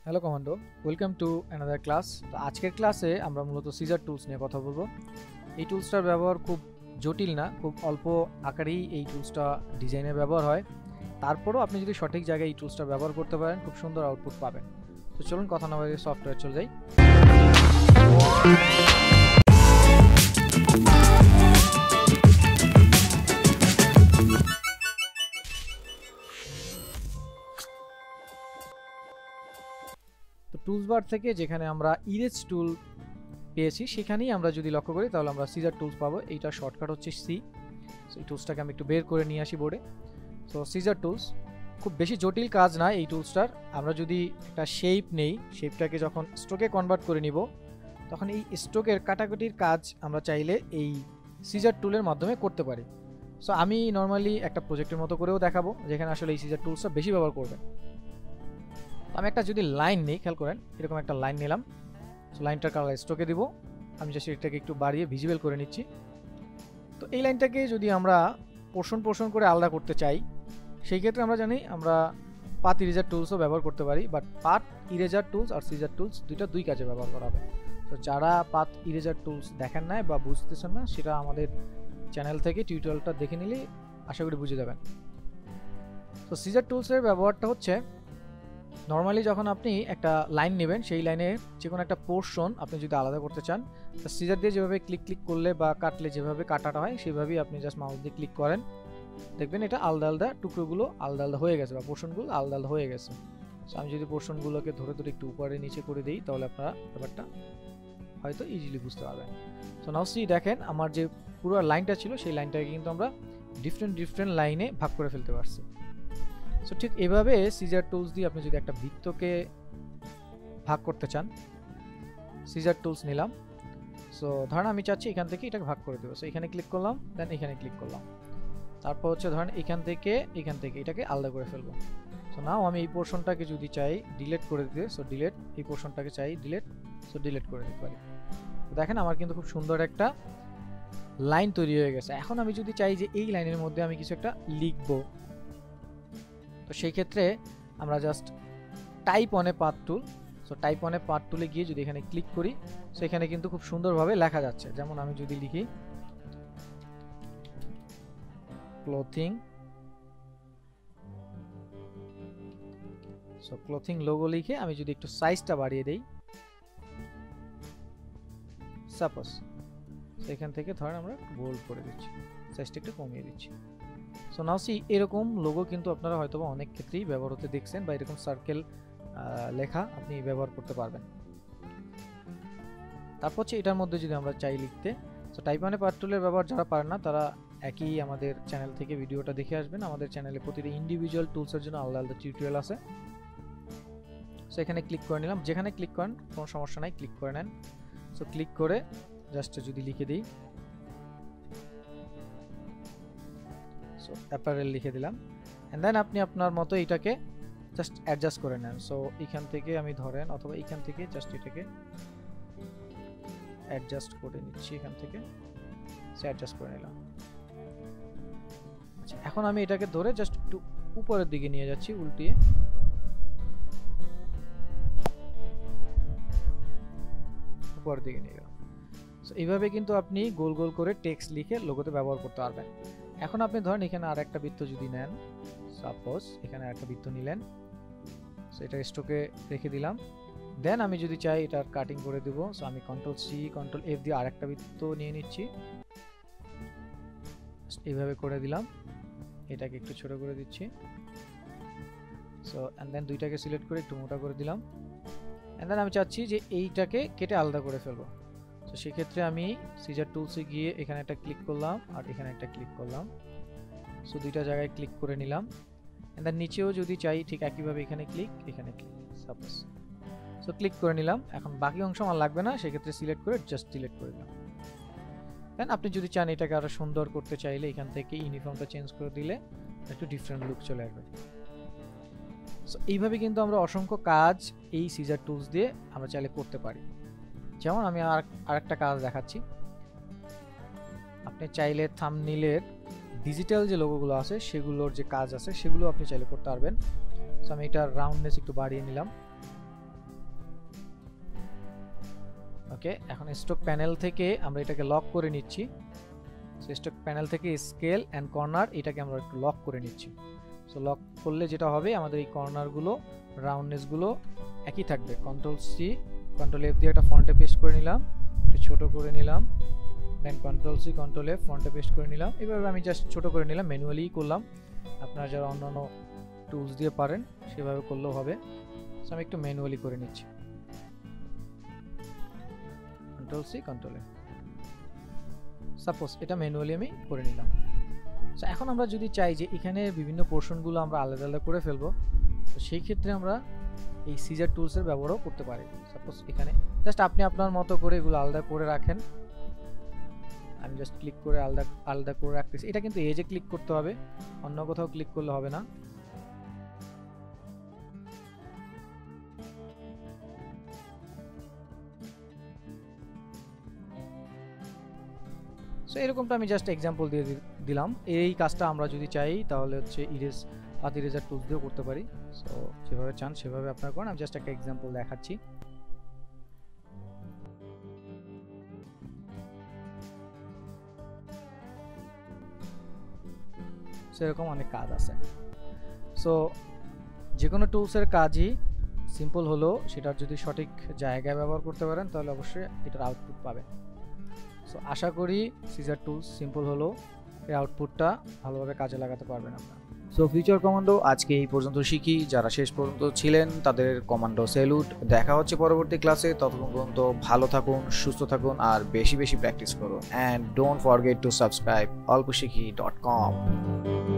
Hello commando, welcome to another class. তো আজকের ক্লাসে আমরা মূলত সিজার টুলস নিয়ে কথা বলবো। এই টুলসটার ব্যবহার খুব জটিল না, খুব অল্প আকারেই এই টুলসটা ডিজাইনে ব্যবহার হয়। তারপরও আপনি যদি সঠিক জায়গায় এই টুলসটা ব্যবহার করতে পারেন, খুব সুন্দর আউটপুট পাবেন। তো চলুন কথা না বলে সফটওয়্যার চলে যাই। তো টুলস বার থেকে যেখানে আমরা ইরেজ টুল পেয়েছি সেখানেই আমরা যদি লক্ষ্য করি তাহলে আমরা সিজার টুলস পাবো। এইটা শর্টকাট হচ্ছে সি। এই টুলসটাকে আমি একটু বের করে নিয়ে আসি বোর্ডে। সো সিজার টুলস খুব বেশি জটিল কাজ না এই টুলসটার। আমরা যদি একটা শেপ নেই, শেপটাকে যখন স্ট্রোকে কনভার্ট করে নিব, তখন এই স্ট্রোকের কাটাকুটির কাজ আমরা চাইলে এই সিজার টুলের মাধ্যমে করতে পারি। সো আমি নর্মালি একটা প্রজেক্টের মতো করেও দেখাবো যেখানে আসলে এই সিজার টুলসটা বেশি ব্যবহার করবেন। আমি একটা যদি লাইন নিই, খেয়াল করেন, এরকম একটা লাইন নিলাম। সো লাইনটার কালার স্ট্রোকে দিব। আমি জাস্ট এটাকে একটু বাড়িয়ে ভিজিবল করে নিচ্ছি। তো এই লাইনটাকে যদি আমরা পোর্শন করে আলাদা করতে চাই, সেই ক্ষেত্রে আমরা জানি আমরা পাথ ইরেজার টুলসও ব্যবহার করতে পারি। বাট পাথ ইরেজার টুলস আর সিজার টুলস দুই কাজে ব্যবহার করা হবে। তো যারা পাথ ইরেজার টুলস দেখেন না বা বুঝতেছেন না, সেটা আমাদের চ্যানেল থেকে টিউটোরিয়ালটা দেখে নিলে আশা করি বুঝে যাবেন। তো সিজার টুলসের ব্যবহারটা হচ্ছে, নর্মালি যখন আপনি একটা লাইন নেবেন, সেই লাইনে যে কোনো একটা পোর্শন আপনি যদি আলাদা করতে চান, তো সিজার দিয়ে যেভাবে ক্লিক করলে বা কাটলে যেভাবে কাটাটা হয় সেভাবেই আপনি জাস্ট মাউস দিয়ে ক্লিক করেন, দেখবেন এটা আলাদা আলাদা টুকরোগুলো আলাদা আলাদা হয়ে গেছে বা পোর্শনগুলো আলাদা আলাদা হয়ে গেছে। সো আমি যদি পোর্শনগুলোকে ধরে একটু উপরে নিচে করে দিই, তাহলে আপনারা ব্যাপারটা হয়তো ইজিলি বুঝতে পারবেন। সো নাও সি, দেখেন আমার যে পুরো লাইনটা ছিল সেই লাইনটাকে কিন্তু আমরা ডিফারেন্ট লাইনে ভাগ করে ফেলতে পারছি। সো ঠিক এভাবে সিজার টুলস দিয়ে আপনি যদি একটা বৃত্তকে ভাগ করতে চান, সিজার টুলস নিলাম। সো ধরেন আমি চাচ্ছি এখান থেকে এটাকে ভাগ করে দেবো। সো এখানে ক্লিক করলাম, দেন এখানে ক্লিক করলাম। তারপর হচ্ছে ধরেন এখান থেকে এটাকে আলাদা করে ফেলবো। সো নাও আমি এই পোর্শনটাকে যদি চাই ডিলিট করে দিতে, সো ডিলিট, এই পোর্শনটাকে চাই ডিলিট, সো ডিলিট করে দিতে পারি। দেখেন আমার কিন্তু খুব সুন্দর একটা লাইন তৈরি হয়ে গেছে। এখন আমি যদি চাই যে এই লাইনের মধ্যে আমি কিছু একটা লিখবো, তো সেই ক্ষেত্রে আমরা just type on a path tool. So type on a path টুলে গিয়ে যদি এখানে ক্লিক করি, সো এখানে কিন্তু খুব সুন্দরভাবে লেখা যাচ্ছে। যেমন আমি যদি লিখি ক্লোথিং, সো ক্লোথিং লোগো লিখে আমি যদি একটু সাইজটা বাড়িয়ে দেই, সাপোজ এখান থেকে ধরেন আমরা বোল্ড করে দিচ্ছি, সাইজটা একটু কমিয়ে দিচ্ছি। সো নাও সি, এরকম লোগো কিন্তু আপনারা হয়তো অনেক ক্ষেত্রেই ব্যবহার হতে দেখছেন, বা এরকম সার্কেল লেখা আপনি ব্যবহার করতে পারবেন। তারপর হচ্ছে এটার মধ্যে যদি আমরা চাই লিখতে, so type on a path টুলের ব্যবহার যারা পারেন না তারা একই আমাদের চ্যানেল থেকে ভিডিওটা দেখে আসবেন। আমাদের চ্যানেলে প্রতিটা ইন্ডিভিজুয়াল টুলসের জন্য আলাদা আলাদা টিউটোরিয়াল আছে। সো এখানে ক্লিক করে নিলাম, যেখানে ক্লিক করেন কোনো সমস্যা নাই, ক্লিক করে নেন। সো ক্লিক করে জাস্ট যদি লিখে দিই, সো অ্যাপারেল লিখে দিলাম, এন্ড দেন আপনি আপনার মতো এটাকে জাস্ট অ্যাডজাস্ট করে নেন। সো এখান থেকে আমি ধরেন, অথবা এখান থেকে জাস্ট এটাকে অ্যাডজাস্ট করে নিচ্ছি, এখান থেকে অ্যাডজাস্ট করে নিলাম। আচ্ছা, এখন আমি এটাকে ধরে জাস্ট একটু উপরের দিকে নিয়ে যাচ্ছি, উল্টিয়ে উপরের দিকে নিয়ে গেলাম। সো এইভাবে কিন্তু আপনি গোল গোল করে টেক্সট লিখে লোগোতে ব্যবহার করতে পারবেন। এখন আপনি ধরেন এখানে আর একটা বৃত্ত যদি নেন, সাপোজ এখানে একটা বৃত্ত নিলেন, সো এটা স্ট্রোকে রেখে দিলাম। দেন আমি যদি চাই এটার কাটিং করে দেবো, সো আমি Ctrl+C Ctrl+F দিয়ে আরেকটা বৃত্ত নিয়ে নিচ্ছি, এইভাবে করে দিলাম। এটাকে একটু ছোট করে দিচ্ছি, সো এন্ড দেন দুইটাকে সিলেক্ট করে একটু মোটা করে দিলাম। এন্ড দেন আমি চাচ্ছি যে এইটাকে কেটে আলাদা করে ফেলবো। তো সেক্ষেত্রে আমি সিজার টুলসে গিয়ে এখানে একটা ক্লিক করলাম আর এখানে একটা ক্লিক করলাম। সো দুইটা জায়গায় ক্লিক করে নিলাম। এন্ড দেন নিচেও যদি চাই ঠিক একইভাবে এখানে ক্লিক, সাপোজ, সো ক্লিক করে নিলাম। এখন বাকি অংশ আমার লাগবে না, সেক্ষেত্রে সিলেক্ট করে জাস্ট ডিলিট করে দিলাম। দেন আপনি যদি চান এটাকে আরো সুন্দর করতে চাইলে এখান থেকে ইউনিফর্মটা চেঞ্জ করে দিলে একটু ডিফারেন্ট লুক চলে আসবে। সো এইভাবে কিন্তু আমরা অসংখ্য কাজ এই সিজার টুলস দিয়ে আমরা চাইলে করতে পারি। যেমন আমি আরেকটা কাজ দেখাচ্ছি। আপনি চাইলে থাম্বনেইলের ডিজিটাল যে লোগোগুলো আছে সেগুলোর যে কাজ আছে সেগুলো আপনি চাইলে করতে পারবেন। সো আমি এটার রাউন্ডনেস একটু বাড়িয়ে নিলাম। ওকে, এখন স্টক প্যানেল থেকে আমরা এটাকে লক করে নিচ্ছি। সো স্টক প্যানেল থেকে স্কেল অ্যান্ড কর্নার এটাকে আমরা একটু লক করে নিচ্ছি। সো লক করলে যেটা হবে, আমাদের এই কর্নারগুলো রাউন্ডনেসগুলো একই থাকবে। কন্ট্রোল সি কন্ট্রোল এফ দিয়ে একটা ফন্টে পেস্ট করে নিলাম, একটু ছোট করে নিলাম, then control C control F ফন্টে পেস্ট করে নিলাম। এভাবে আমি জাস্ট ছোট করে নিলাম, ম্যানুয়ালি করলাম। আপনারা যারা অন্যান্য টুলস দিয়ে পারেন সেভাবে করলেও হবে। সো আমি একটু ম্যানুয়ালি করে নিচ্ছি, control C control F. Suppose এটা ম্যানুয়ালি আমি করে নিলাম। সো এখন আমরা যদি চাই যে এখানে বিভিন্ন পোর্শনগুলো আমরা আলাদা আলাদা করে ফেলবো, তো সেই ক্ষেত্রে আমরা এই সিজার টুলসের ব্যবহারও করতে পারি। সাপোজ এখানে জাস্ট আপনি আপনার মতো করে এগুলো আলাদা করে রাখেন। আমি জাস্ট ক্লিক করে আলাদা আলাদা করে রাখতেছি। এটা কিন্তু এজে ক্লিক করতে হবে, অন্য কোথাও ক্লিক করলে হবে না। সো এরকমটা আমি জাস্ট এক্সাম্পল দিয়ে দিলাম। এই কাজটা আমরা যদি চাই তাহলে হচ্ছে পাথ ইরেজার টুলস দিয়েও করতে পারি। সো যেভাবে চান সেভাবে আপনারা করেন, আমি জাস্ট একটা এক্সাম্পল দেখাচ্ছি। সেরকম অনেক কাজ আছে। সো যে কোনো টুলসের কাজই সিম্পল হলো, সেটার যদি সঠিক জায়গায় ব্যবহার করতে পারেন তাহলে অবশ্যই এটার আউটপুট পাবেন। সো আশা করি সিজার টুলস সিম্পল হলো এই আউটপুটটা ভালোভাবে কাজে লাগাতে পারবেন আপনারা। সো ফিউচার কমান্ডো আজকে এই পর্যন্ত শিখি। যারা শেষ পর্যন্ত ছিলেন তাদের কমান্ডো স্যালুট। দেখা হচ্ছে পরবর্তী ক্লাসে। ততক্ষণ পর্যন্ত ভালো থাকুন, সুস্থ থাকুন আর বেশি বেশি প্র্যাকটিস করুন। And don't forget to subscribe olposhikhi.com।